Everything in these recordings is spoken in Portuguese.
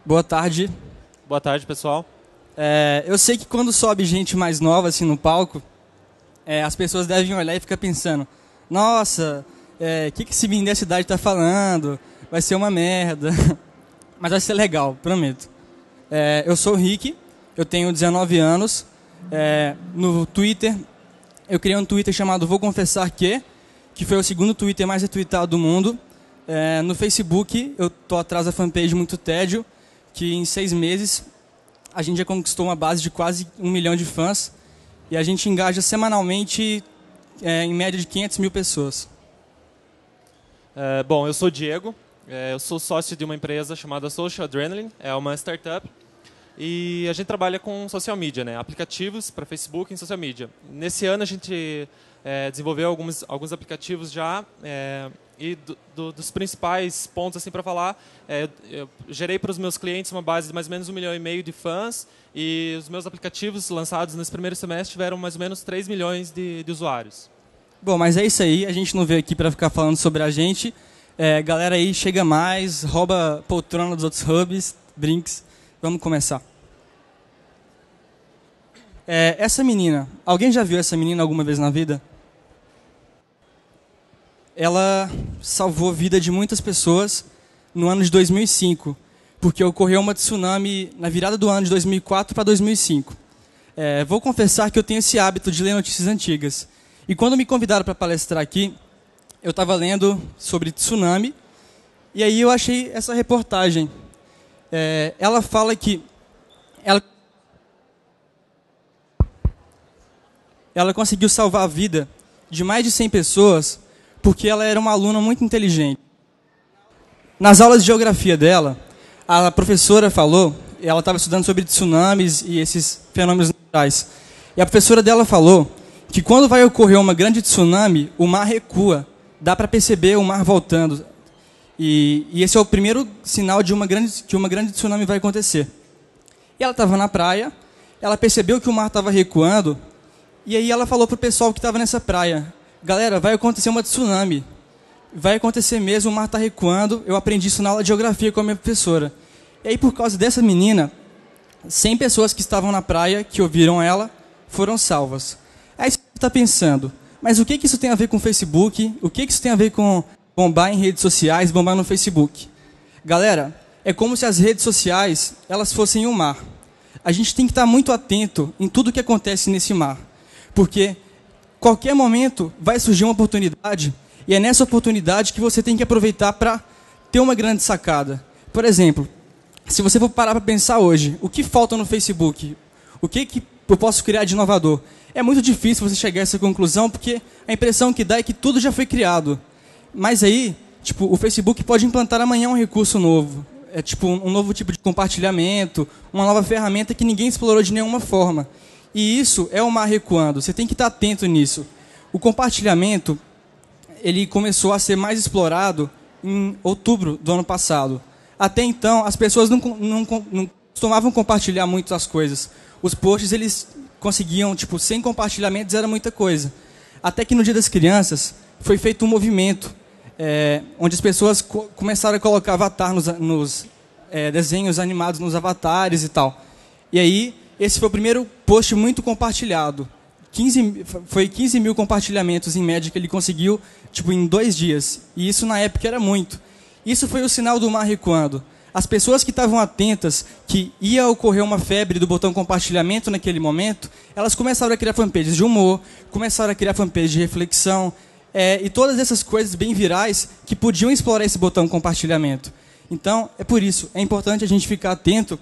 Boa tarde. Boa tarde, pessoal. Eu sei que quando sobe gente mais nova assim no palco, as pessoas devem olhar e ficar pensando: nossa, que esse menino dessa idade está falando? Vai ser uma merda. Mas vai ser legal, prometo. Eu sou o Rick, eu tenho 19 anos. No Twitter, eu criei um Twitter chamado Vou Confessar que foi o segundo Twitter mais retweetado do mundo. No Facebook, eu tô atrás da fanpage Muito Tédio, que em 6 meses a gente já conquistou uma base de quase 1 milhão de fãs e a gente engaja semanalmente em média de 500 mil pessoas. Bom, eu sou o Diego, eu sou sócio de uma empresa chamada Social Adrenaline, é uma startup, e a gente trabalha com social media, né? Aplicativos para Facebook e social media. Nesse ano a gente desenvolveu alguns aplicativos já, e dos principais pontos assim para falar, eu gerei para os meus clientes uma base de mais ou menos 1,5 milhão de fãs, e os meus aplicativos lançados nesse primeiro semestre tiveram mais ou menos 3 milhões de usuários. Bom, mas é isso aí, a gente não veio aqui para ficar falando sobre a gente. Galera aí, chega mais, rouba poltrona dos outros hubs, brinks. Vamos começar. Essa menina, alguém já viu essa menina alguma vez na vida? Ela salvou a vida de muitas pessoas no ano de 2005, porque ocorreu uma tsunami na virada do ano de 2004 para 2005. Vou confessar que eu tenho esse hábito de ler notícias antigas. E quando me convidaram para palestrar aqui, eu estava lendo sobre tsunami, e aí eu achei essa reportagem. Ela fala que ela conseguiu salvar a vida de mais de 100 pessoas porque ela era uma aluna muito inteligente. Nas aulas de geografia dela, a professora falou, ela estava estudando sobre tsunamis e esses fenômenos naturais, e a professora dela falou que quando vai ocorrer uma grande tsunami, o mar recua, dá para perceber o mar voltando, e esse é o primeiro sinal de que uma grande tsunami vai acontecer. E ela estava na praia, ela percebeu que o mar estava recuando, e aí ela falou para o pessoal que estava nessa praia: galera, vai acontecer uma tsunami. Vai acontecer mesmo, o mar está recuando. Eu aprendi isso na aula de geografia com a minha professora. E aí, por causa dessa menina, 100 pessoas que estavam na praia, que ouviram ela, foram salvas. Aí você está pensando, mas o que isso tem a ver com o Facebook? O que isso tem a ver com bombar em redes sociais, bombar no Facebook? Galera, é como se as redes sociais elas fossem um mar. A gente tem que estar muito atento em tudo que acontece nesse mar. Porque qualquer momento vai surgir uma oportunidade, e é nessa oportunidade que você tem que aproveitar para ter uma grande sacada. Por exemplo, se você for parar para pensar hoje, o que falta no Facebook? O que eu posso criar de inovador? É muito difícil você chegar a essa conclusão, porque a impressão que dá é que tudo já foi criado. Mas aí, o Facebook pode implantar amanhã um recurso novo. Um novo tipo de compartilhamento, uma nova ferramenta que ninguém explorou de nenhuma forma. E isso é o mar recuando, você tem que estar atento nisso. O compartilhamento, ele começou a ser mais explorado em outubro do ano passado. Até então, as pessoas não costumavam compartilhar muito as coisas. Os posts, eles conseguiam, sem compartilhamentos era muita coisa. Até que no Dia das Crianças, foi feito um movimento, onde as pessoas começaram a colocar avatar nos desenhos animados, nos avatares e tal. E aí, esse foi o primeiro post muito compartilhado. Foi 15 mil compartilhamentos em média que ele conseguiu em 2 dias. E isso na época era muito. Isso foi o sinal do mar recuando. As pessoas que estavam atentas que ia ocorrer uma febre do botão compartilhamento naquele momento, elas começaram a criar fanpages de humor, começaram a criar fanpages de reflexão, e todas essas coisas bem virais que podiam explorar esse botão compartilhamento. Então, é por isso, é importante a gente ficar atento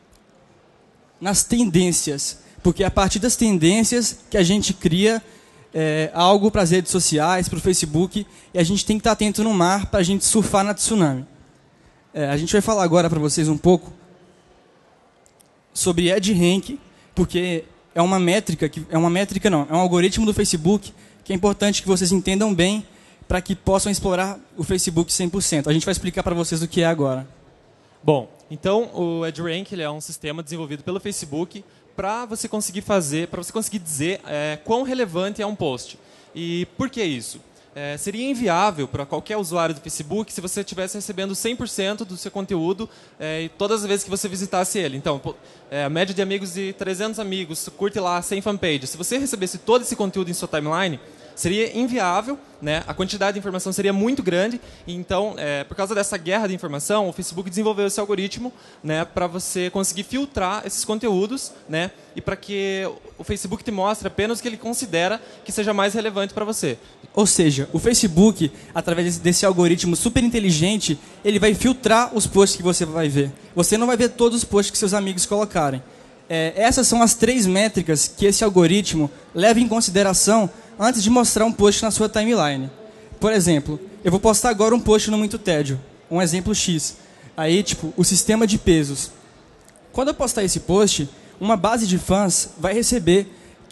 nas tendências, porque é a partir das tendências que a gente cria algo para as redes sociais, para o Facebook, e a gente tem que estar atento no mar para a gente surfar na tsunami. A gente vai falar agora para vocês um pouco sobre EdRank, porque é um algoritmo do Facebook que é importante que vocês entendam bem para que possam explorar o Facebook 100%. A gente vai explicar para vocês o que é agora. Bom, então o EdRank ele é um sistema desenvolvido pelo Facebook para você conseguir dizer quão relevante é um post. E por que isso? seria inviável para qualquer usuário do Facebook se você estivesse recebendo 100% do seu conteúdo todas as vezes que você visitasse ele. Então, a média de amigos de 300 amigos, curte lá 100 fanpages. Se você recebesse todo esse conteúdo em sua timeline, seria inviável, né? A quantidade de informação seria muito grande. Então, por causa dessa guerra de informação, o Facebook desenvolveu esse algoritmo, né, para você conseguir filtrar esses conteúdos, né, e para que o Facebook te mostre apenas o que ele considera que seja mais relevante para você. Ou seja, o Facebook, através desse algoritmo super inteligente, ele vai filtrar os posts que você vai ver. Você não vai ver todos os posts que seus amigos colocarem. Essas são as 3 métricas que esse algoritmo leva em consideração antes de mostrar um post na sua timeline. Por exemplo, eu vou postar agora um post no Muito Tédio, um exemplo X. Aí, tipo, o sistema de pesos. Quando eu postar esse post, uma base de fãs vai receber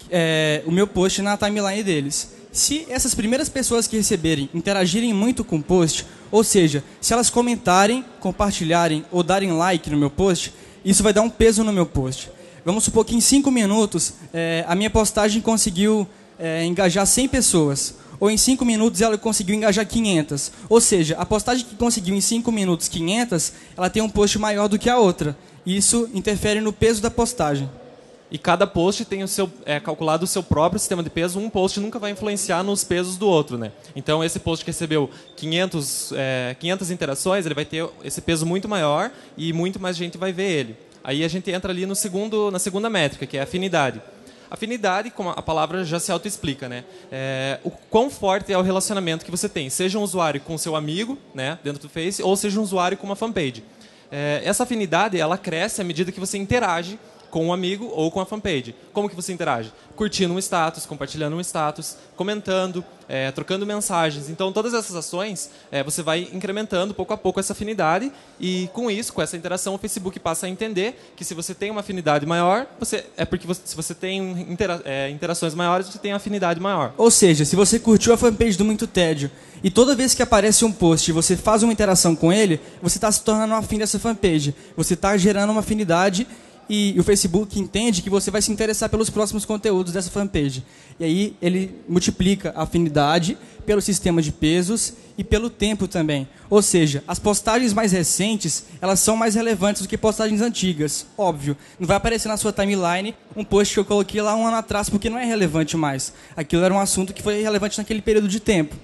o meu post na timeline deles. Se essas primeiras pessoas que receberem interagirem muito com o post, ou seja, se elas comentarem, compartilharem ou darem like no meu post, isso vai dar um peso no meu post. Vamos supor que em 5 minutos a minha postagem conseguiu engajar 100 pessoas. Ou em 5 minutos ela conseguiu engajar 500. Ou seja, a postagem que conseguiu em 5 minutos 500, ela tem um post maior do que a outra. Isso interfere no peso da postagem. E cada post tem calculado o seu próprio sistema de peso. Um post nunca vai influenciar nos pesos do outro, né? Então, esse post que recebeu 500 interações, ele vai ter esse peso muito maior e muito mais gente vai ver ele. Aí a gente entra ali na segunda métrica, que é a afinidade. Afinidade, como a palavra já se autoexplica, né? O quão forte é o relacionamento que você tem, seja um usuário com seu amigo, né, dentro do Face, ou seja um usuário com uma fanpage. Essa afinidade, ela cresce à medida que você interage com um amigo ou com a fanpage. Como que você interage? Curtindo um status, compartilhando um status, comentando, trocando mensagens. Então, todas essas ações, você vai incrementando pouco a pouco essa afinidade e, com isso, com essa interação, o Facebook passa a entender que se você tem uma afinidade maior, se você tem interações maiores, você tem uma afinidade maior. Ou seja, se você curtiu a fanpage do Muito Tédio e toda vez que aparece um post e você faz uma interação com ele, você está se tornando afim dessa fanpage. Você está gerando uma afinidade e o Facebook entende que você vai se interessar pelos próximos conteúdos dessa fanpage. E aí ele multiplica a afinidade pelo sistema de pesos e pelo tempo também. Ou seja, as postagens mais recentes, elas são mais relevantes do que postagens antigas. Óbvio, não vai aparecer na sua timeline um post que eu coloquei lá 1 ano atrás porque não é relevante mais. Aquilo era um assunto que foi relevante naquele período de tempo.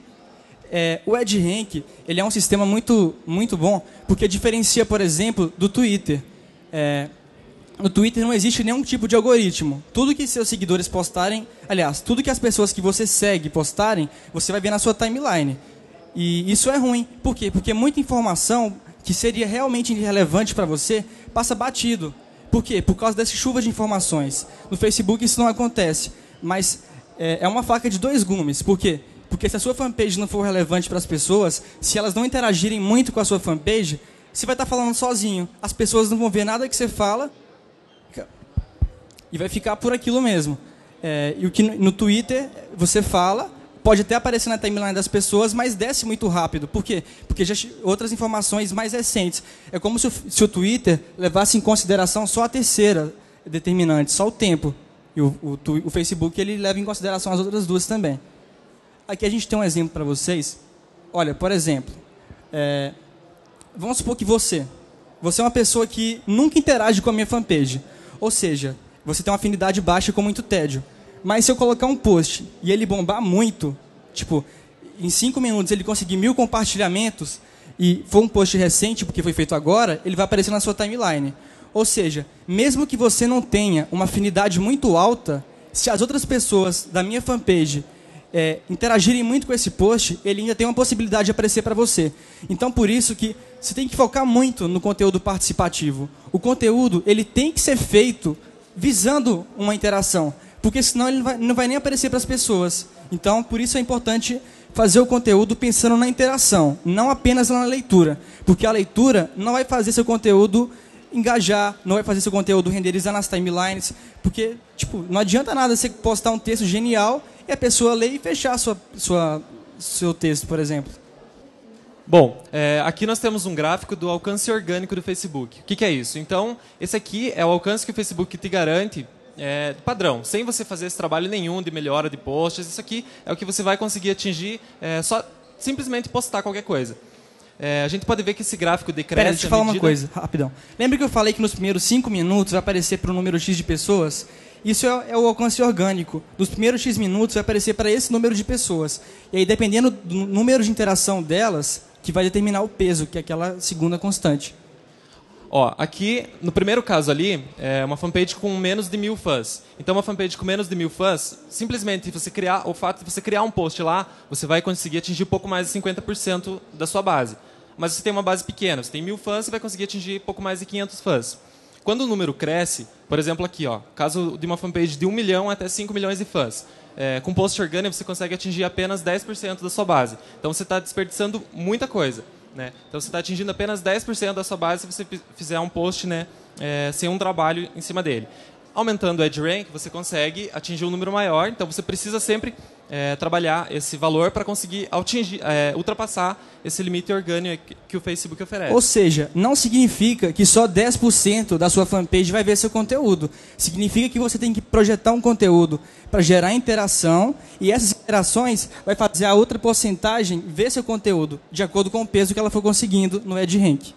O EdRank, ele é um sistema muito, muito bom porque diferencia, por exemplo, do Twitter. No Twitter não existe nenhum tipo de algoritmo. Tudo que seus seguidores postarem, aliás, tudo que as pessoas que você segue postarem, você vai ver na sua timeline. E isso é ruim. Por quê? Porque muita informação que seria realmente irrelevante para você passa batido. Por quê? Por causa dessa chuva de informações. No Facebook isso não acontece. Mas é uma faca de 2 gumes. Por quê? Porque se a sua fanpage não for relevante para as pessoas, se elas não interagirem muito com a sua fanpage, você vai estar falando sozinho. As pessoas não vão ver nada que você fala e vai ficar por aquilo mesmo. E o que no Twitter você fala, pode até aparecer na timeline das pessoas, mas desce muito rápido. Por quê? Porque já outras informações mais recentes. É como se o Twitter levasse em consideração só a terceira determinante, só o tempo. E o Facebook ele leva em consideração as outras 2 também. Aqui a gente tem um exemplo para vocês. Olha, por exemplo, vamos supor que você é uma pessoa que nunca interage com a minha fanpage. Ou seja, você tem uma afinidade baixa com Muito Tédio. Mas se eu colocar um post e ele bombar muito, tipo, em 5 minutos ele conseguir 1000 compartilhamentos, e for um post recente, porque foi feito agora, ele vai aparecer na sua timeline. Ou seja, mesmo que você não tenha uma afinidade muito alta, se as outras pessoas da minha fanpage interagirem muito com esse post, ele ainda tem uma possibilidade de aparecer para você. Então, por isso que você tem que focar muito no conteúdo participativo. O conteúdo ele tem que ser feito visando uma interação, porque senão ele não vai nem aparecer para as pessoas. Então, por isso é importante fazer o conteúdo pensando na interação, não apenas na leitura, porque a leitura não vai fazer seu conteúdo engajar, não vai fazer seu conteúdo renderizar nas timelines, porque tipo, não adianta nada você postar um texto genial e a pessoa ler e fechar seu texto, por exemplo. Bom, aqui nós temos um gráfico do alcance orgânico do Facebook. O que é isso? Então, esse aqui é o alcance que o Facebook te garante padrão, sem você fazer esse trabalho nenhum de melhora de posts. Isso aqui é o que você vai conseguir atingir só simplesmente postar qualquer coisa. A gente pode ver que esse gráfico decresce. Pera, deixa eu falar uma coisa, rapidão. Lembra que eu falei que nos primeiros 5 minutos vai aparecer para o número X de pessoas? Isso é o alcance orgânico. Nos primeiros X minutos vai aparecer para esse número de pessoas. E aí, dependendo do número de interação delas, que vai determinar o peso, que é aquela segunda constante. Ó, aqui, no primeiro caso ali, é uma fanpage com menos de 1000 fãs. Então, uma fanpage com menos de 1000 fãs, simplesmente o fato de você criar um post lá, você vai conseguir atingir pouco mais de 50% da sua base. Mas você tem uma base pequena, você tem 1000 fãs, você vai conseguir atingir pouco mais de 500 fãs. Quando o número cresce, por exemplo aqui, ó, caso de uma fanpage de 1 milhão até 5 milhões de fãs, com post orgânico você consegue atingir apenas 10% da sua base. Então você está desperdiçando muita coisa. Né? Então você está atingindo apenas 10% da sua base se você fizer um post, né, sem um trabalho em cima dele. Aumentando o EdgeRank, você consegue atingir um número maior, então você precisa sempre trabalhar esse valor para conseguir ultrapassar esse limite orgânico que o Facebook oferece. Ou seja, não significa que só 10% da sua fanpage vai ver seu conteúdo. Significa que você tem que projetar um conteúdo para gerar interação, e essas interações vai fazer a outra porcentagem ver seu conteúdo, de acordo com o peso que ela for conseguindo no EdgeRank.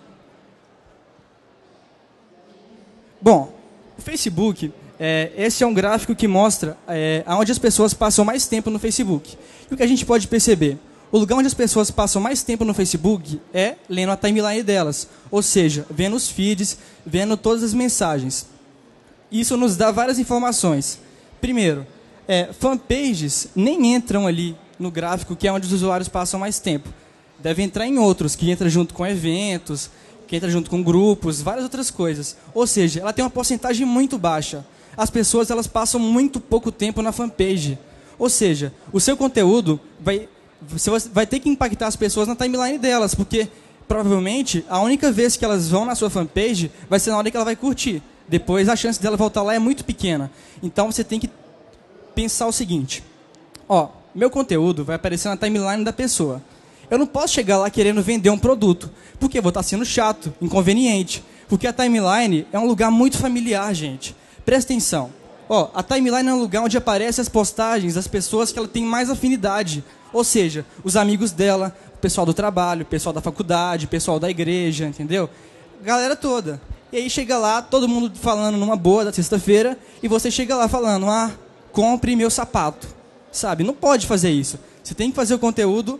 Bom, o Facebook, esse é um gráfico que mostra onde as pessoas passam mais tempo no Facebook. E o que a gente pode perceber? O lugar onde as pessoas passam mais tempo no Facebook é lendo a timeline delas. Ou seja, vendo os feeds, vendo todas as mensagens. Isso nos dá várias informações. Primeiro, fanpages nem entram ali no gráfico que é onde os usuários passam mais tempo. Devem entrar em outros, que entra junto com eventos, que entra junto com grupos, várias outras coisas. Ou seja, ela tem uma porcentagem muito baixa. As pessoas elas passam muito pouco tempo na fanpage. Ou seja, o seu conteúdo você vai ter que impactar as pessoas na timeline delas, porque provavelmente a única vez que elas vão na sua fanpage vai ser na hora que ela vai curtir. Depois a chance dela voltar lá é muito pequena. Então você tem que pensar o seguinte: ó, meu conteúdo vai aparecer na timeline da pessoa. Eu não posso chegar lá querendo vender um produto, porque eu vou estar sendo chato, inconveniente. Porque a timeline é um lugar muito familiar, gente. Presta atenção. Ó, a timeline é um lugar onde aparecem as postagens das pessoas que ela tem mais afinidade. Ou seja, os amigos dela, o pessoal do trabalho, o pessoal da faculdade, o pessoal da igreja, entendeu? Galera toda. E aí chega lá, todo mundo falando numa boa da sexta-feira, e você chega lá falando: compre meu sapato. Sabe? Não pode fazer isso. Você tem que fazer o conteúdo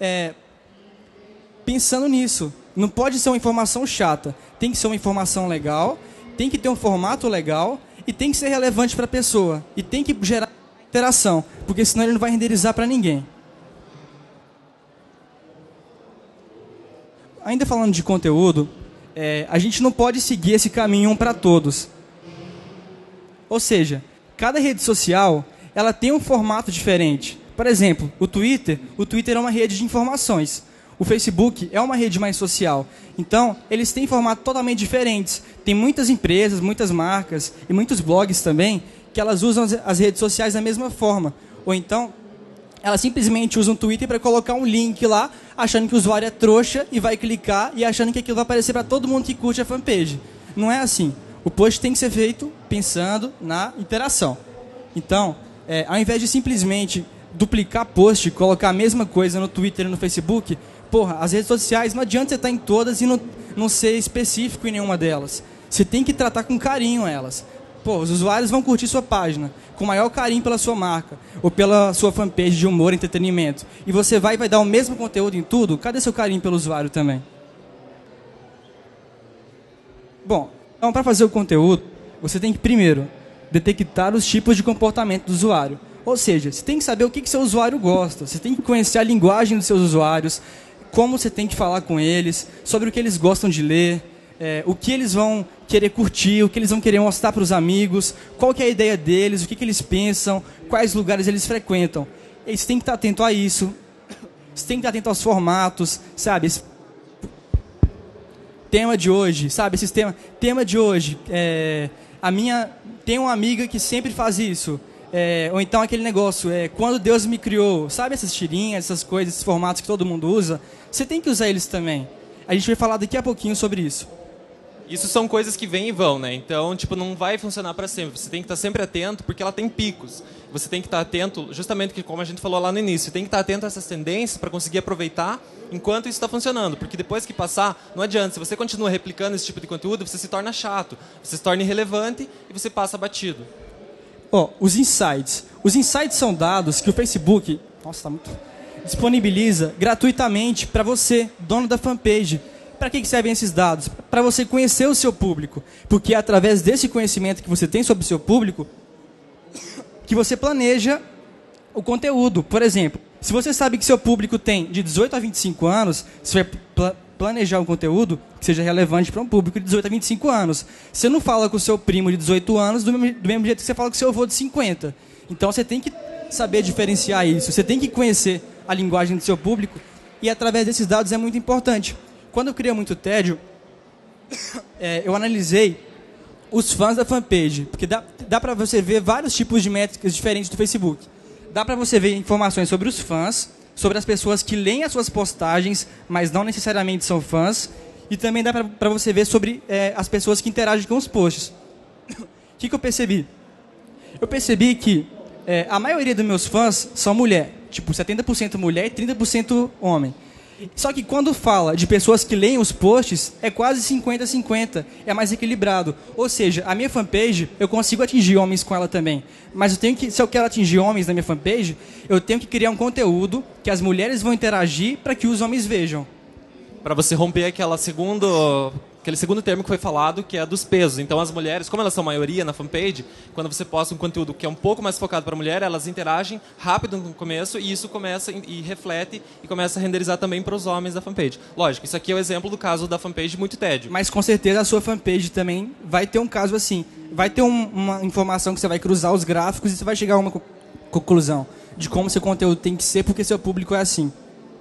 pensando nisso. Não pode ser uma informação chata. Tem que ser uma informação legal, tem que ter um formato legal e tem que ser relevante para a pessoa. E tem que gerar interação, porque senão ele não vai renderizar para ninguém. Ainda falando de conteúdo, a gente não pode seguir esse caminho para todos. Ou seja, cada rede social ela tem um formato diferente. Por exemplo, o Twitter é uma rede de informações. O Facebook é uma rede mais social. Então, eles têm formatos totalmente diferentes. Tem muitas empresas, muitas marcas e muitos blogs também que elas usam as redes sociais da mesma forma. Ou então, elas simplesmente usam o Twitter para colocar um link lá, achando que o usuário é trouxa e vai clicar e achando que aquilo vai aparecer para todo mundo que curte a fanpage. Não é assim. O post tem que ser feito pensando na interação. Então, ao invés de simplesmente duplicar post, colocar a mesma coisa no Twitter e no Facebook, as redes sociais, não adianta você estar em todas e não ser específico em nenhuma delas. Você tem que tratar com carinho elas. Os usuários vão curtir sua página com maior carinho pela sua marca ou pela sua fanpage de humor e entretenimento. E você vai dar o mesmo conteúdo em tudo? Cadê seu carinho pelo usuário também? Bom, então para fazer o conteúdo, você tem que primeiro detectar os tipos de comportamento do usuário. Ou seja, você tem que saber o que seu usuário gosta. Você tem que conhecer a linguagem dos seus usuários, como você tem que falar com eles, sobre o que eles gostam de ler, o que eles vão querer curtir, o que eles vão querer mostrar para os amigos, qual que é a ideia deles, o que eles pensam, quais lugares eles frequentam. E você tem que estar atento a isso. Você tem que estar atento aos formatos, sabe? Esse tema de hoje, sabe? Tema de hoje. Tem uma amiga que sempre faz isso. Ou então aquele negócio, quando Deus me criou, sabe essas tirinhas, essas coisas, esses formatos que todo mundo usa? Você tem que usar eles também. A gente vai falar daqui a pouquinho sobre isso. Isso são coisas que vêm e vão, né? Então, tipo, não vai funcionar para sempre. Você tem que estar sempre atento, porque ela tem picos. Você tem que estar atento, justamente como a gente falou lá no início, tem que estar atento a essas tendências para conseguir aproveitar enquanto isso está funcionando. Porque depois que passar, não adianta. Se você continua replicando esse tipo de conteúdo, você se torna chato, você se torna irrelevante e você passa batido. Os insights. Os insights são dados que o Facebook disponibiliza gratuitamente para você, dono da fanpage. Para que servem esses dados? Para você conhecer o seu público. Porque é através desse conhecimento que você tem sobre o seu público que você planeja o conteúdo. Por exemplo, se você sabe que seu público tem de 18 a 25 anos, você vai planejar um conteúdo que seja relevante para um público de 18 a 25 anos. Você não fala com o seu primo de 18 anos do mesmo jeito que você fala com o seu avô de 50. Então você tem que saber diferenciar isso. Você tem que conhecer a linguagem do seu público e através desses dados é muito importante. Quando eu criei muito tédio, eu analisei os fãs da fanpage, porque dá para você ver vários tipos de métricas diferentes do Facebook. Dá para você ver informações sobre os fãs, sobre as pessoas que leem as suas postagens, mas não necessariamente são fãs, e também dá para você ver sobre as pessoas que interagem com os posts. O que eu percebi? Eu percebi que a maioria dos meus fãs são mulher, tipo 70% mulher e 30% homem. Só que quando fala de pessoas que leem os posts, é quase 50-50, é mais equilibrado. Ou seja, a minha fanpage, eu consigo atingir homens com ela também. Mas se eu quero atingir homens na minha fanpage, eu tenho que criar um conteúdo que as mulheres vão interagir para que os homens vejam. Para você romper aquele segundo termo que foi falado, que é dos pesos. Então, as mulheres, como elas são maioria na fanpage, quando você posta um conteúdo que é um pouco mais focado para a mulher, elas interagem rápido no começo e isso começa e reflete e começa a renderizar também para os homens da fanpage. Lógico, isso aqui é o exemplo do caso da fanpage muito tédio. Mas, com certeza, a sua fanpage também vai ter um caso assim. Vai ter uma informação que você vai cruzar os gráficos e você vai chegar a uma conclusão de como seu conteúdo tem que ser, porque seu público é assim.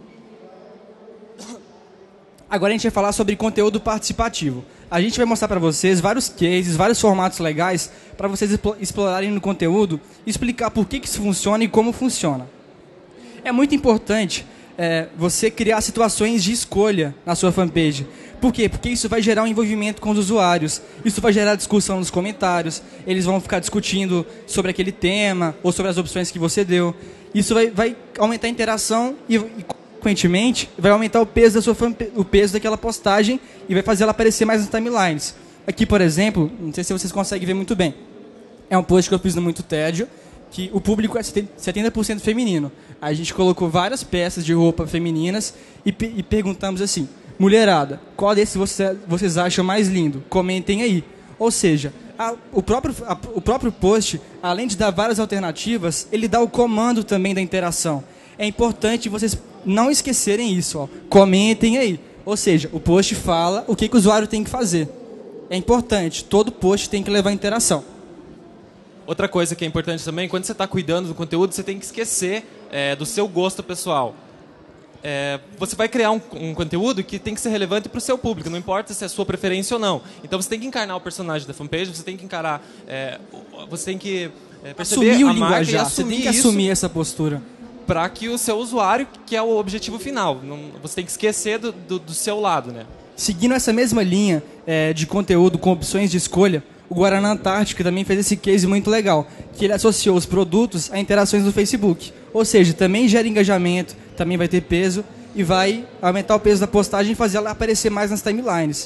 Agora a gente vai falar sobre conteúdo participativo. A gente vai mostrar para vocês vários cases, vários formatos legais para vocês explorarem no conteúdo e explicar por que isso funciona e como funciona. É muito importante você criar situações de escolha na sua fanpage. Por quê? Porque isso vai gerar um envolvimento com os usuários. Isso vai gerar discussão nos comentários. Eles vão ficar discutindo sobre aquele tema ou sobre as opções que você deu. Isso vai aumentar a interação e consequentemente, vai aumentar o peso o peso daquela postagem e vai fazer ela aparecer mais nas timelines. Aqui, por exemplo, não sei se vocês conseguem ver muito bem, é um post que eu fiz no Muito Tédio, que o público é 70% feminino. A gente colocou várias peças de roupa femininas e perguntamos assim: mulherada, qual desses vocês acham mais lindo? Comentem aí. Ou seja, o próprio post, além de dar várias alternativas, ele dá o comando também da interação. É importante vocês não esquecerem isso. Ó. Comentem aí. Ou seja, o post fala o que o usuário tem que fazer. É importante. Todo post tem que levar interação. Outra coisa que é importante também, quando você está cuidando do conteúdo, você tem que esquecer do seu gosto pessoal. Você vai criar um conteúdo que tem que ser relevante para o seu público, não importa se é a sua preferência ou não. Então você tem que encarnar o personagem da fanpage, você tem que encarar, você tem que perceber assumir a marca e assumir você tem que assumir essa postura. Para que o seu usuário, que é o objetivo final, você tem que esquecer do seu lado, né? Seguindo essa mesma linha de conteúdo com opções de escolha, o Guaraná Antártica também fez esse case muito legal, que ele associou os produtos a interações no Facebook. Ou seja, também gera engajamento, também vai ter peso e vai aumentar o peso da postagem e fazer ela aparecer mais nas timelines.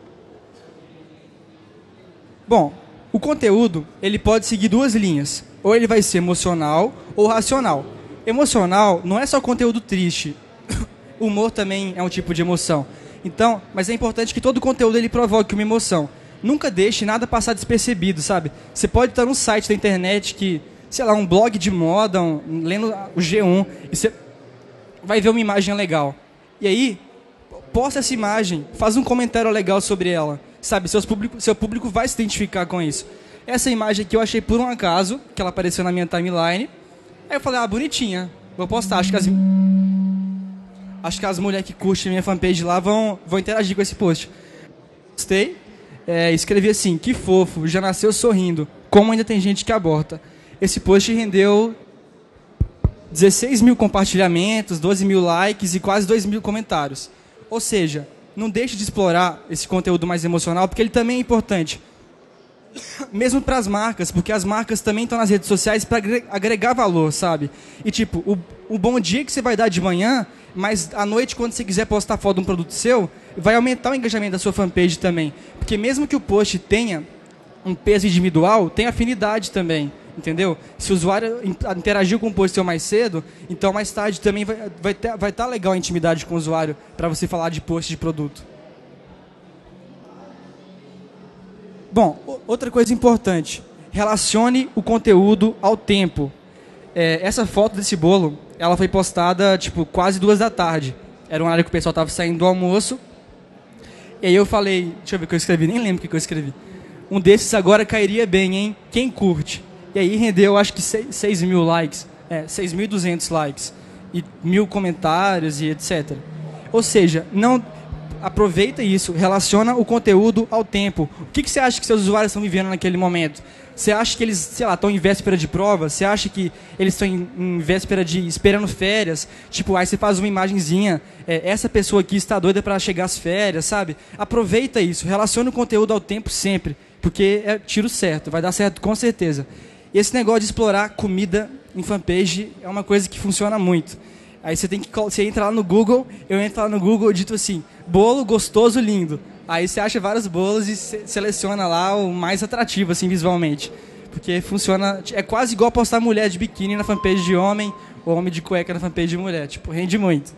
Bom, o conteúdo ele pode seguir duas linhas. Ou ele vai ser emocional ou racional. Emocional não é só conteúdo triste. O humor também é um tipo de emoção. Então, mas é importante que todo conteúdo ele provoque uma emoção. Nunca deixe nada passar despercebido, sabe? Você pode estar num site da internet que, sei lá, um blog de moda, lendo o G1, e você vai ver uma imagem legal. E aí, posta essa imagem, faz um comentário legal sobre ela, sabe? Seu público vai se identificar com isso. Essa imagem aqui eu achei por um acaso, que ela apareceu na minha timeline. Aí eu falei, bonitinha, vou postar. Acho que as mulheres que curtem minha fanpage lá vão interagir com esse post. Gostei. Escrevi assim: que fofo, já nasceu sorrindo, como ainda tem gente que aborta. Esse post rendeu 16 mil compartilhamentos, 12 mil likes e quase 2 mil comentários. Ou seja, não deixe de explorar esse conteúdo mais emocional, porque ele também é importante. Mesmo para as marcas, porque as marcas também estão nas redes sociais para agregar valor, sabe? E tipo, o bom dia que você vai dar de manhã, mas à noite, quando você quiser postar foto de um produto seu, vai aumentar o engajamento da sua fanpage também. Porque mesmo que o post tenha um peso individual, tem afinidade também, entendeu? Se o usuário interagiu com o post seu mais cedo, então mais tarde também vai estar legal a intimidade com o usuário para você falar de post de produto. Bom, outra coisa importante, relacione o conteúdo ao tempo. Essa foto desse bolo, ela foi postada tipo quase 2 da tarde. Era uma hora que o pessoal estava saindo do almoço. E aí eu falei, deixa eu ver o que eu escrevi, nem lembro o que eu escrevi. Um desses agora cairia bem, hein? Quem curte? E aí rendeu, acho que 6 mil likes, 6.200 likes, e 1.000 comentários e etc. Ou seja, não aproveita isso, relaciona o conteúdo ao tempo. O que você acha que seus usuários estão vivendo naquele momento? Você acha que eles, sei lá, estão em véspera de prova? Você acha que eles estão em véspera de esperando férias? Tipo, aí você faz uma imagenzinha, essa pessoa aqui está doida para chegar às férias, sabe? Aproveita isso, relaciona o conteúdo ao tempo sempre, porque é tiro certo, vai dar certo com certeza. E esse negócio de explorar comida em fanpage é uma coisa que funciona muito. Aí você entra lá no Google, eu entro lá no Google e dito assim, bolo gostoso lindo. Aí você acha vários bolos e seleciona lá o mais atrativo, assim, visualmente. Porque funciona, é quase igual postar mulher de biquíni na fanpage de homem, ou homem de cueca na fanpage de mulher. Tipo, rende muito.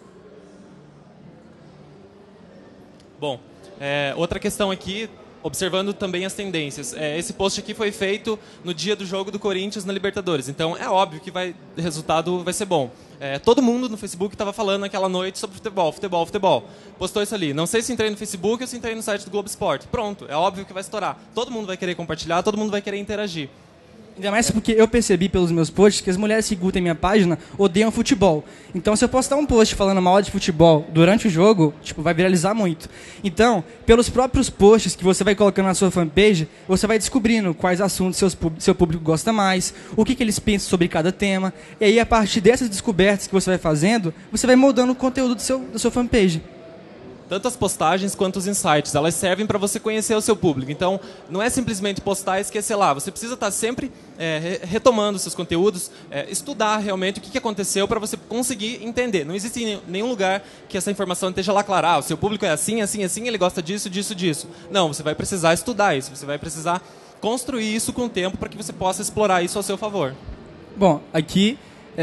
Bom, outra questão aqui, observando também as tendências. Esse post aqui foi feito no dia do jogo do Corinthians na Libertadores. Então, é óbvio que o resultado vai ser bom. Todo mundo no Facebook estava falando naquela noite sobre futebol. Postou isso ali. Não sei se entrei no Facebook ou se entrei no site do Globo Esporte. Pronto, é óbvio que vai estourar. Todo mundo vai querer compartilhar, todo mundo vai querer interagir. Ainda mais porque eu percebi pelos meus posts que as mulheres que curtem minha página odeiam futebol. Então, se eu postar um post falando mal de futebol durante o jogo, tipo, vai viralizar muito. Então, pelos próprios posts que você vai colocando na sua fanpage, você vai descobrindo quais assuntos seu público gosta mais, o que eles pensam sobre cada tema. E aí, a partir dessas descobertas que você vai fazendo, você vai moldando o conteúdo da sua fanpage. Tanto as postagens quanto os insights, elas servem para você conhecer o seu público. Então, não é simplesmente postar e esquecer lá. Você precisa estar sempre retomando seus conteúdos, estudar realmente o que aconteceu para você conseguir entender. Não existe nenhum lugar que essa informação esteja lá clara. O seu público é assim, assim, assim, ele gosta disso, disso, disso. Não, você vai precisar estudar isso. Você vai precisar construir isso com o tempo para que você possa explorar isso ao seu favor. Bom, aqui,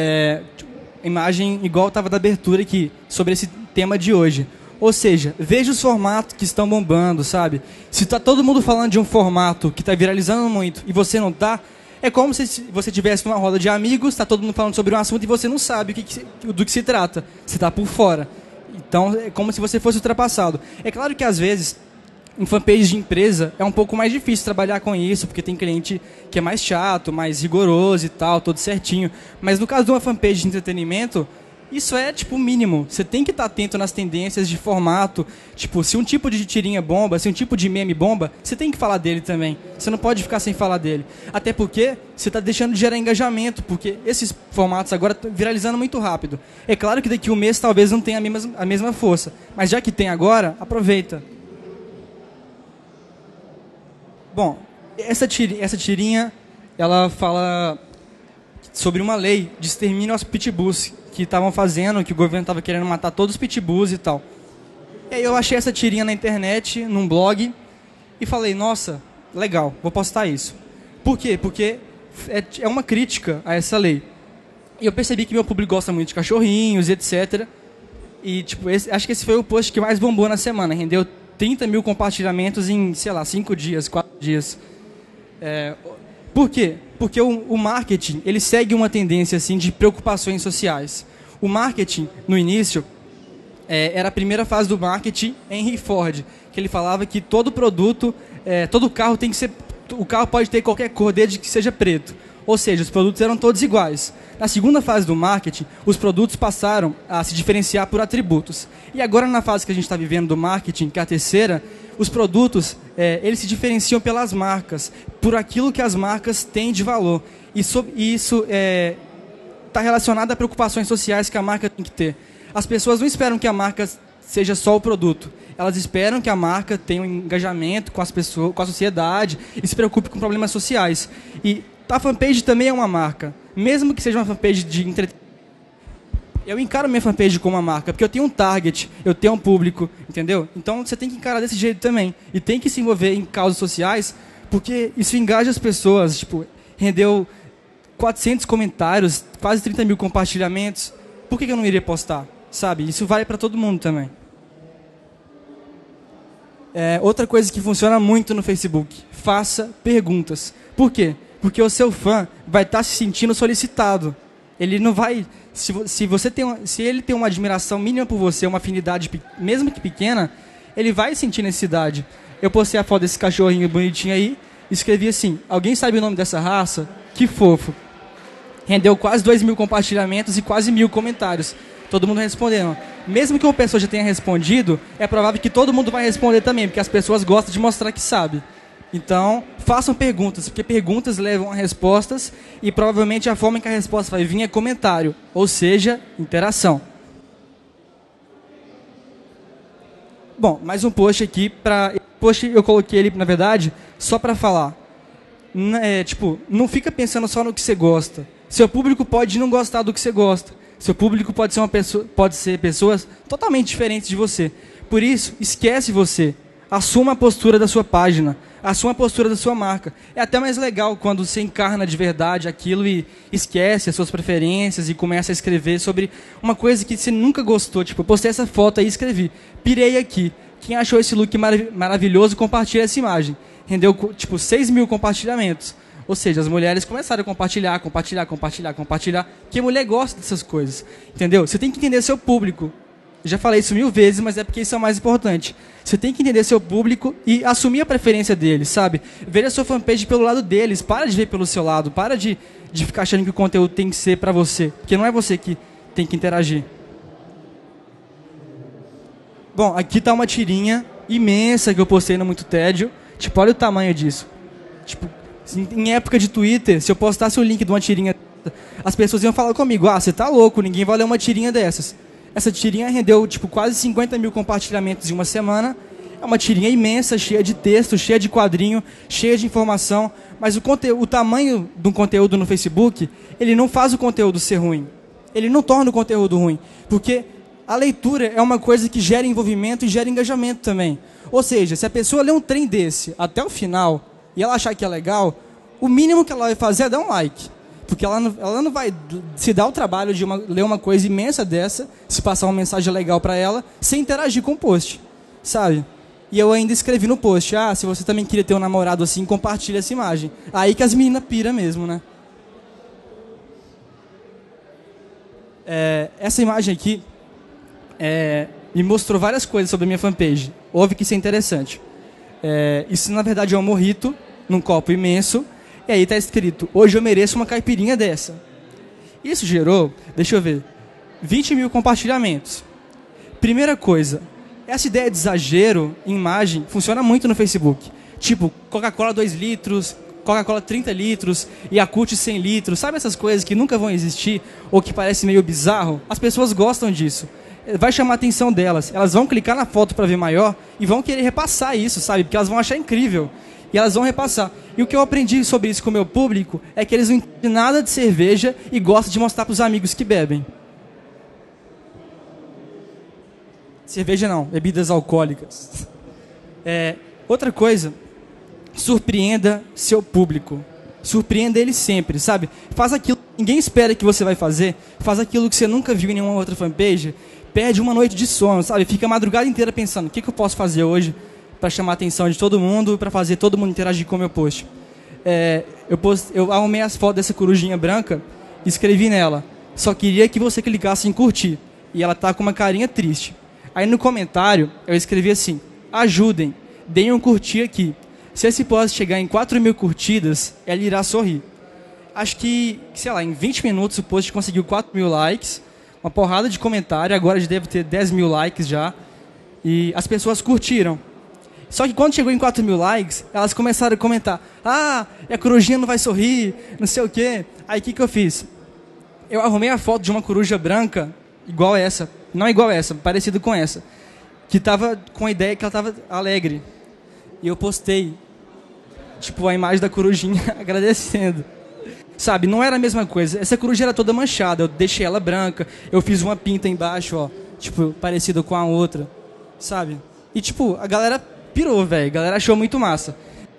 imagem igual estava da abertura aqui, sobre esse tema de hoje. Ou seja, veja os formatos que estão bombando, sabe? Se está todo mundo falando de um formato que está viralizando muito e você não está, é como se você estivesse numa roda de amigos, está todo mundo falando sobre um assunto e você não sabe do que se trata. Você está por fora. Então, é como se você fosse ultrapassado. É claro que, às vezes, em fanpage de empresa, é um pouco mais difícil trabalhar com isso, porque tem cliente que é mais chato, mais rigoroso e tal, todo certinho. Mas no caso de uma fanpage de entretenimento, isso é, tipo, o mínimo. Você tem que estar atento nas tendências de formato. Tipo, se um tipo de tirinha bomba, se um tipo de meme bomba, você tem que falar dele também. Você não pode ficar sem falar dele. Até porque você está deixando de gerar engajamento, porque esses formatos agora estão viralizando muito rápido. É claro que daqui a um mês talvez não tenha a mesma força. Mas já que tem agora, aproveita. Bom, essa tirinha, ela fala sobre uma lei de extermínio aos pitbulls que estavam fazendo, que o governo estava querendo matar todos os pitbulls e tal. E aí eu achei essa tirinha na internet, num blog, e falei, nossa, legal, vou postar isso. Por quê? Porque é uma crítica a essa lei. E eu percebi que meu público gosta muito de cachorrinhos e etc. E tipo, acho que esse foi o post que mais bombou na semana. Rendeu 30 mil compartilhamentos em, sei lá, 5 dias, 4 dias. Por quê? Porque o marketing, ele segue uma tendência assim, de preocupações sociais. O marketing, no início, era a primeira fase do marketing Henry Ford, que ele falava que todo produto, todo carro tem que ser... O carro pode ter qualquer cor, desde que seja preto. Ou seja, os produtos eram todos iguais. Na segunda fase do marketing, os produtos passaram a se diferenciar por atributos. E agora, na fase que a gente está vivendo do marketing, que é a terceira, os produtos, eles se diferenciam pelas marcas, por aquilo que as marcas têm de valor. E isso está relacionado a preocupações sociais que a marca tem que ter. As pessoas não esperam que a marca seja só o produto. Elas esperam que a marca tenha um engajamento com as pessoas, com a sociedade e se preocupe com problemas sociais. E a fanpage também é uma marca, mesmo que seja uma fanpage de entretenimento. Eu encaro minha fanpage como uma marca, porque eu tenho um target, eu tenho um público, entendeu? Então você tem que encarar desse jeito também. E tem que se envolver em causas sociais, porque isso engaja as pessoas. Tipo, rendeu 400 comentários, quase 30 mil compartilhamentos. Por que eu não iria postar? Sabe? Isso vale para todo mundo também. Outra coisa que funciona muito no Facebook, faça perguntas. Por quê? Porque o seu fã vai estar se sentindo solicitado. Ele não vai... Se ele tem uma admiração mínima por você, uma afinidade, mesmo que pequena, ele vai sentir necessidade. Eu postei a foto desse cachorrinho bonitinho aí, escrevi assim, alguém sabe o nome dessa raça? Que fofo. Rendeu quase 2 mil compartilhamentos e quase 1000 comentários. Todo mundo respondendo. Mesmo que uma pessoa já tenha respondido, é provável que todo mundo vai responder também, porque as pessoas gostam de mostrar que sabe. Então, façam perguntas, porque perguntas levam a respostas e provavelmente a forma em que a resposta vai vir é comentário, ou seja, interação. Bom, mais um post aqui. Post eu coloquei ele, na verdade, só para falar. Não fica pensando só no que você gosta. Seu público pode não gostar do que você gosta. Seu público pode ser pessoas totalmente diferentes de você. Por isso, esquece você. Assuma a postura da sua página. Assuma a postura da sua marca. É até mais legal quando você encarna de verdade aquilo e esquece as suas preferências e começa a escrever sobre uma coisa que você nunca gostou. Tipo, eu postei essa foto aí e escrevi. Pirei aqui. Quem achou esse look maravilhoso, compartilha essa imagem. Rendeu, tipo, 6 mil compartilhamentos. Ou seja, as mulheres começaram a compartilhar. Porque a mulher gosta dessas coisas. Entendeu? Você tem que entender seu público. Eu já falei isso 1000 vezes, mas é porque isso é o mais importante. Você tem que entender seu público e assumir a preferência deles, sabe? Veja a sua fanpage pelo lado deles. Para de ver pelo seu lado. Para de ficar achando que o conteúdo tem que ser para você. Porque não é você que tem que interagir. Bom, aqui está uma tirinha imensa que eu postei no Muito Tédio. Tipo, olha o tamanho disso. Tipo, em época de Twitter, se eu postasse o link de uma tirinha, as pessoas iam falar comigo, você tá louco, ninguém vai ler uma tirinha dessas. Essa tirinha rendeu tipo, quase 50 mil compartilhamentos em uma semana. É uma tirinha imensa, cheia de texto, cheia de quadrinho, cheia de informação. Mas o tamanho de um conteúdo no Facebook, ele não faz o conteúdo ser ruim. Ele não torna o conteúdo ruim. Porque a leitura é uma coisa que gera envolvimento e gera engajamento também. Ou seja, se a pessoa ler um trem desse até o final e ela achar que é legal, o mínimo que ela vai fazer é dar um like. Porque ela não vai se dar o trabalho de ler uma coisa imensa dessa, se passar uma mensagem legal para ela, sem interagir com o post, sabe? E eu ainda escrevi no post, se você também queria ter um namorado assim, compartilha essa imagem. Aí que as meninas piram mesmo, né? Essa imagem aqui me mostrou várias coisas sobre a minha fanpage. Ouve que isso é interessante. Isso, na verdade, é um mojito num copo imenso. E aí está escrito, hoje eu mereço uma caipirinha dessa. Isso gerou, deixa eu ver, 20 mil compartilhamentos. Primeira coisa, essa ideia de exagero em imagem funciona muito no Facebook. Tipo, Coca-Cola 2 litros, Coca-Cola 30 litros, Yakult 100 litros. Sabe essas coisas que nunca vão existir ou que parecem meio bizarro? As pessoas gostam disso. Vai chamar a atenção delas. Elas vão clicar na foto para ver maior e vão querer repassar isso, sabe? Porque elas vão achar incrível. E elas vão repassar. E o que eu aprendi sobre isso com o meu público é que eles não entendem nada de cerveja e gostam de mostrar para os amigos que bebem. Cerveja não, bebidas alcoólicas. Outra coisa, surpreenda seu público. Surpreenda ele sempre, sabe? Faz aquilo que ninguém espera que você vai fazer. Faz aquilo que você nunca viu em nenhuma outra fanpage. Perde uma noite de sono, sabe? Fica a madrugada inteira pensando, o que eu posso fazer hoje para chamar a atenção de todo mundo, para fazer todo mundo interagir com o meu post. Eu arrumei as fotos dessa corujinha branca e escrevi nela, só queria que você clicasse em curtir. E ela tá com uma carinha triste. Aí no comentário eu escrevi assim, ajudem, deem um curtir aqui. Se esse post chegar em 4 mil curtidas, ela irá sorrir. Acho que, sei lá, em 20 minutos o post conseguiu 4 mil likes, uma porrada de comentário, agora já deve ter 10 mil likes já. E as pessoas curtiram. Só que quando chegou em 4 mil likes, elas começaram a comentar, a corujinha não vai sorrir, não sei o quê. Aí o que eu fiz? Eu arrumei a foto de uma coruja branca, igual essa, não igual essa, parecido com essa. que tava com a ideia que ela tava alegre. E eu postei, tipo, a imagem da corujinha agradecendo. Sabe, não era a mesma coisa. Essa coruja era toda manchada, eu deixei ela branca, eu fiz uma pinta embaixo, ó, tipo, parecida com a outra, sabe? E, tipo, a galera pirou, velho, a galera achou muito massa.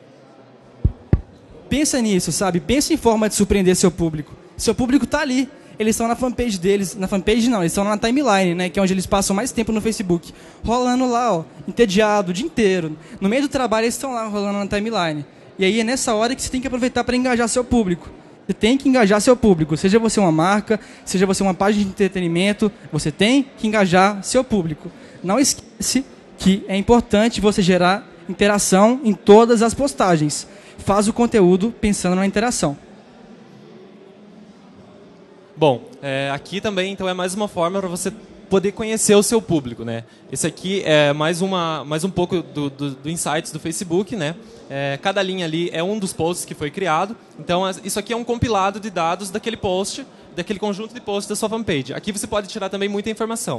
Pensa nisso, sabe? Pensa em forma de surpreender seu público. Seu público tá ali. Eles estão na fanpage deles. Na fanpage não, eles estão na timeline, né? Que é onde eles passam mais tempo no Facebook. Rolando lá, ó, entediado, o dia inteiro. No meio do trabalho eles estão lá rolando na timeline. E aí é nessa hora que você tem que aproveitar para engajar seu público. Você tem que engajar seu público. Seja você uma marca, seja você uma página de entretenimento, você tem que engajar seu público. Não esquece que é importante você gerar interação em todas as postagens. Faz o conteúdo pensando na interação. Bom, aqui também então é mais uma forma para você poder conhecer o seu público, né? Esse aqui é mais um pouco do insights do Facebook, né? Cada linha ali é um dos posts que foi criado. Então isso aqui é um compilado de dados daquele post, daquele conjunto de posts da sua fanpage. Aqui você pode tirar também muita informação.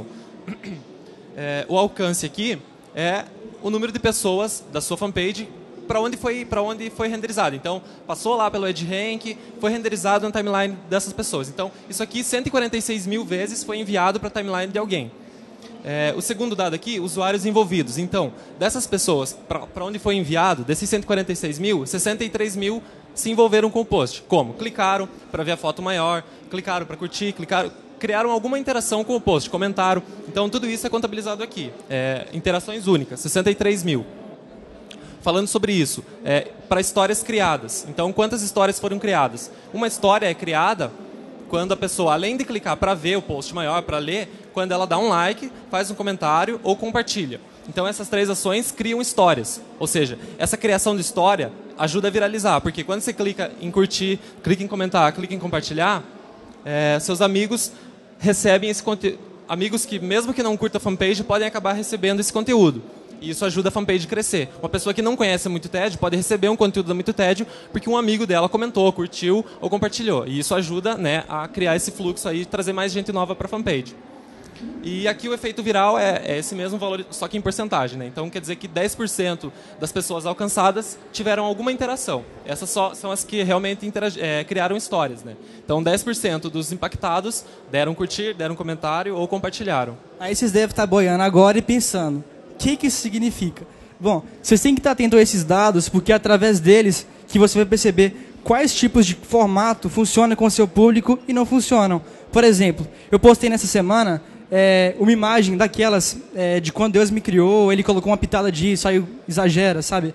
O alcance aqui é o número de pessoas da sua fanpage para onde foi renderizado. Então, passou lá pelo EdgeRank, foi renderizado na timeline dessas pessoas. Então, isso aqui 146 mil vezes foi enviado para a timeline de alguém. O segundo dado aqui, usuários envolvidos. Então, dessas pessoas, para onde foi enviado, desses 146 mil, 63 mil se envolveram com o post. Como? Clicaram para ver a foto maior, clicaram para curtir, criaram alguma interação com o post, comentaram. Então, tudo isso é contabilizado aqui. Interações únicas, 63 mil. Falando sobre isso, para histórias criadas. Então, quantas histórias foram criadas? Uma história é criada quando a pessoa, além de clicar para ver o post maior, para ler, quando ela dá um like, faz um comentário ou compartilha. Então, essas três ações criam histórias. Ou seja, essa criação de história ajuda a viralizar, porque quando você clica em curtir, clica em comentar, clica em compartilhar, seus amigos recebem esse conteúdo. Amigos que, mesmo que não curtam a fanpage, podem acabar recebendo esse conteúdo. E isso ajuda a fanpage a crescer. Uma pessoa que não conhece muito TED pode receber um conteúdo da Muito TED porque um amigo dela comentou, curtiu ou compartilhou. E isso ajuda, né, a criar esse fluxo aí e trazer mais gente nova para a fanpage. E aqui o efeito viral é esse mesmo valor, só que em porcentagem, né? Então quer dizer que 10% das pessoas alcançadas tiveram alguma interação. Essas são as que realmente criaram histórias, né? Então 10% dos impactados deram curtir, deram comentário ou compartilharam. Aí vocês devem estar boiando agora e pensando, o que isso significa? Bom, vocês têm que estar atentos a esses dados, porque é através deles que você vai perceber quais tipos de formato funcionam com o seu público e não funcionam. Por exemplo, eu postei nessa semana uma imagem daquelas de quando Deus me criou, ele colocou uma pitada disso, aí exagera, sabe?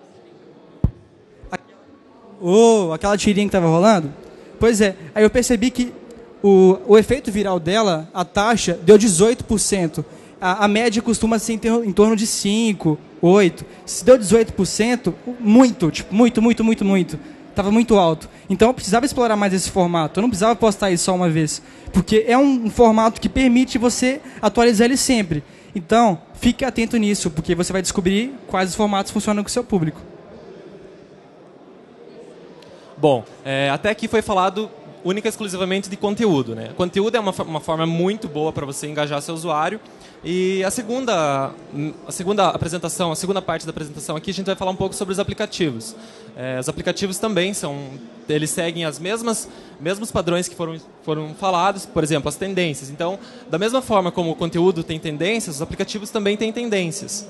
Aquela tirinha que estava rolando. Pois é, aí eu percebi que o efeito viral dela, a taxa, deu 18%. A média costuma ser em torno de 5%, 8%. Se deu 18%, muito, tipo, muito. Estava muito alto. Então eu precisava explorar mais esse formato. Eu não precisava postar isso só uma vez. Porque é um formato que permite você atualizar ele sempre. Então, fique atento nisso, porque você vai descobrir quais os formatos funcionam com o seu público. Bom, até aqui foi falado única e exclusivamente de conteúdo, né? Conteúdo é uma forma muito boa para você engajar seu usuário. E a segunda apresentação, a segunda parte da apresentação aqui, a gente vai falar um pouco sobre os aplicativos. Os aplicativos também eles seguem os mesmos padrões que foram falados, por exemplo, as tendências. Então, da mesma forma como o conteúdo tem tendências, os aplicativos também têm tendências.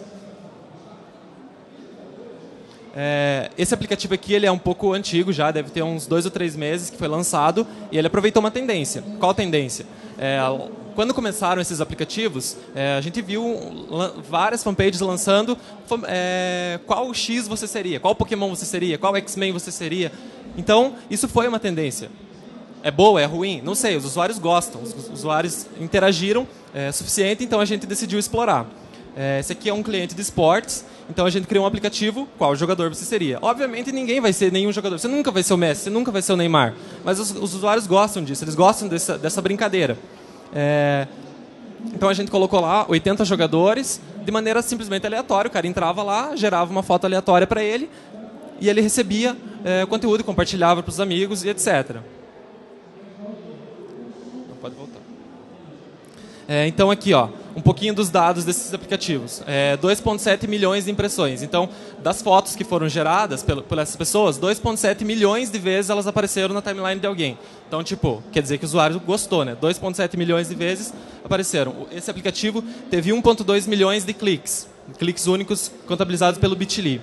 Esse aplicativo aqui ele é um pouco antigo já, deve ter uns 2 ou 3 meses que foi lançado, e ele aproveitou uma tendência. Qual tendência? Quando começaram esses aplicativos, a gente viu várias fanpages lançando qual X você seria, qual Pokémon você seria, qual X-Men você seria. Então, isso foi uma tendência. É boa, é ruim? Não sei, os usuários gostam, os usuários interagiram suficiente, então a gente decidiu explorar. Esse aqui é um cliente de esportes, então a gente criou um aplicativo, qual jogador você seria. Obviamente ninguém vai ser nenhum jogador, você nunca vai ser o Messi, você nunca vai ser o Neymar, mas os usuários gostam disso, eles gostam dessa brincadeira. Então a gente colocou lá 80 jogadores de maneira simplesmente aleatória, o cara entrava lá, gerava uma foto aleatória para ele e ele recebia conteúdo, compartilhava para os amigos e etc. Não pode voltar. Então aqui, ó, um pouquinho dos dados desses aplicativos. 2,7 milhões de impressões. Então, das fotos que foram geradas por essas pessoas, 2,7 milhões de vezes elas apareceram na timeline de alguém. Então, tipo, quer dizer que o usuário gostou, né? 2,7 milhões de vezes apareceram. Esse aplicativo teve 1,2 milhões de cliques únicos contabilizados pelo Bitly.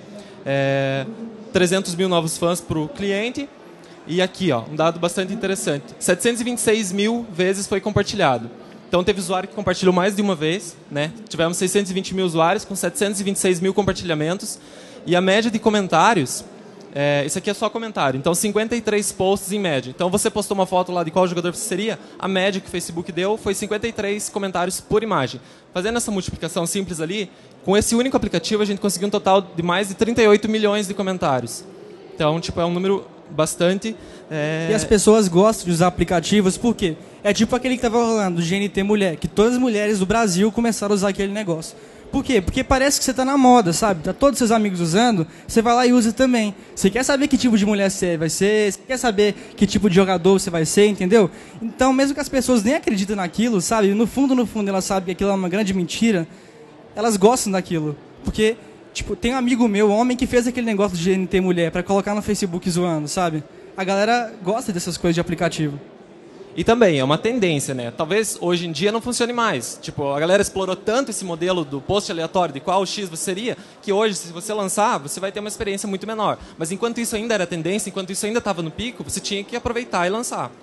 300 mil novos fãs para o cliente. E aqui, ó, um dado bastante interessante. 726 mil vezes foi compartilhado. Então, teve usuário que compartilhou mais de uma vez, né? Tivemos 620 mil usuários com 726 mil compartilhamentos. E a média de comentários, isso aqui é só comentário, então 53 posts em média. Então, você postou uma foto lá de qual jogador você seria, a média que o Facebook deu foi 53 comentários por imagem. Fazendo essa multiplicação simples ali, com esse único aplicativo, a gente conseguiu um total de mais de 38 milhões de comentários. Então, tipo, é um número bastante... E as pessoas gostam de usar aplicativos, por quê? É tipo aquele que estava rolando, do GNT Mulher, que todas as mulheres do Brasil começaram a usar aquele negócio. Por quê? Porque parece que você está na moda, sabe? Tá todos os seus amigos usando, você vai lá e usa também. Você quer saber que tipo de mulher você vai ser, você quer saber que tipo de jogador você vai ser, entendeu? Então, mesmo que as pessoas nem acreditem naquilo, sabe? No fundo, elas sabem que aquilo é uma grande mentira, elas gostam daquilo. Porque, tipo, tem um amigo meu, homem, que fez aquele negócio de GNT Mulher para colocar no Facebook zoando, sabe? A galera gosta dessas coisas de aplicativo. E também é uma tendência, né? Talvez hoje em dia não funcione mais. Tipo, a galera explorou tanto esse modelo do post aleatório de qual X você seria, que hoje, se você lançar, você vai ter uma experiência muito menor. Mas enquanto isso ainda era tendência, enquanto isso ainda estava no pico, você tinha que aproveitar e lançar.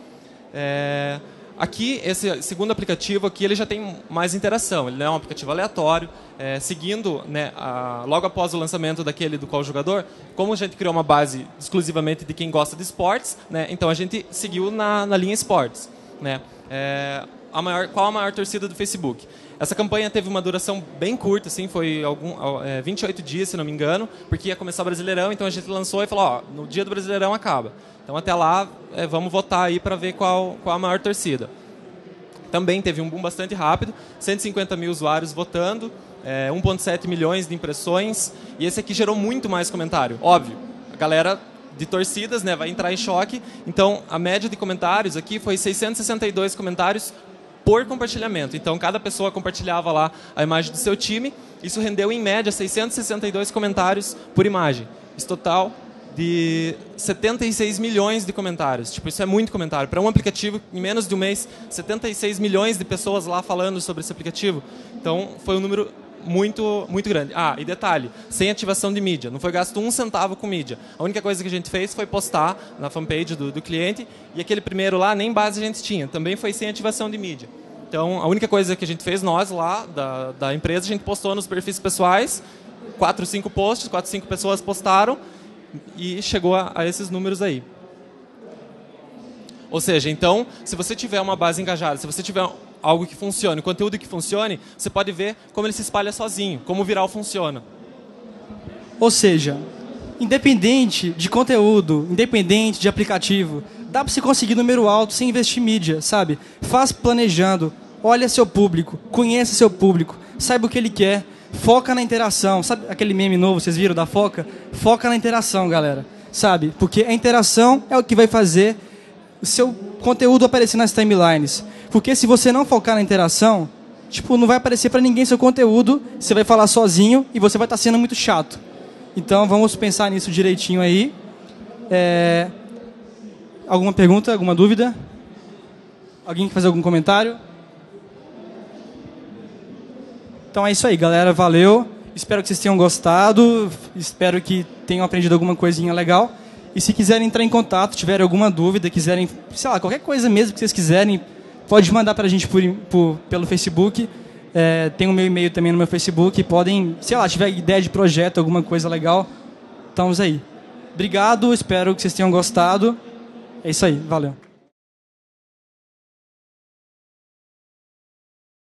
Aqui, esse segundo aplicativo aqui, ele já tem mais interação. Ele não é um aplicativo aleatório. Seguindo, né, logo após o lançamento daquele do qual jogador, como a gente criou uma base exclusivamente de quem gosta de esportes, né, então a gente seguiu na linha esportes. Né. Qual a maior torcida do Facebook? Essa campanha teve uma duração bem curta, assim, foi 28 dias, se não me engano, porque ia começar o Brasileirão, então a gente lançou e falou, ó, no dia do Brasileirão acaba. Então até lá, vamos votar aí para ver qual a maior torcida. Também teve um boom bastante rápido, 150 mil usuários votando, 1,7 milhões de impressões, e esse aqui gerou muito mais comentário. Óbvio, a galera de torcidas, né, vai entrar em choque, então a média de comentários aqui foi 662 comentários por compartilhamento. Então, cada pessoa compartilhava lá a imagem do seu time, isso rendeu, em média, 662 comentários por imagem. Isso total de 76 milhões de comentários. Tipo, isso é muito comentário. Para um aplicativo, em menos de um mês, 76 milhões de pessoas lá falando sobre esse aplicativo. Então, foi um número muito, muito grande. E detalhe, sem ativação de mídia. Não foi gasto um centavo com mídia. A única coisa que a gente fez foi postar na fanpage do cliente, e aquele primeiro lá, nem base a gente tinha. Também foi sem ativação de mídia. Então, a única coisa que a gente fez, nós lá, da empresa, a gente postou nos perfis pessoais, 4, 5 posts, 4, 5 pessoas postaram, e chegou a esses números aí. Ou seja, então, se você tiver uma base engajada, se você tiver algo que funcione, conteúdo que funcione, você pode ver como ele se espalha sozinho, como o viral funciona. Ou seja, independente de conteúdo, independente de aplicativo, dá para você conseguir número alto sem investir em mídia, sabe? Faz planejando, olha seu público, conheça seu público, saiba o que ele quer, foca na interação. Sabe aquele meme novo, vocês viram da foca? Foca na interação, galera, sabe? Porque a interação é o que vai fazer o seu conteúdo aparecer nas timelines. Porque se você não focar na interação, tipo, não vai aparecer para ninguém seu conteúdo, você vai falar sozinho e você vai estar sendo muito chato. Então, vamos pensar nisso direitinho aí. Alguma pergunta, alguma dúvida? Alguém quer fazer algum comentário? Então é isso aí, galera. Valeu. Espero que vocês tenham gostado. Espero que tenham aprendido alguma coisinha legal. E se quiserem entrar em contato, tiverem alguma dúvida, quiserem, sei lá, qualquer coisa mesmo que vocês quiserem, pode mandar para a gente pelo Facebook. Tem o meu e-mail também no meu Facebook. Podem, sei lá, tiver ideia de projeto, alguma coisa legal, estamos aí. Obrigado, espero que vocês tenham gostado. É isso aí, valeu.